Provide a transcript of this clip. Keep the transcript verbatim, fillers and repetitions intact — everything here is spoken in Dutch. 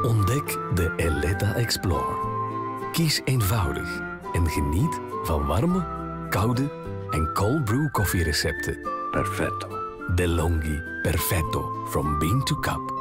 Ontdek de Eletta Explore. Kies eenvoudig en geniet van warme, koude en cold brew koffierecepten. Perfetto. DeLonghi Perfetto from bean to cup.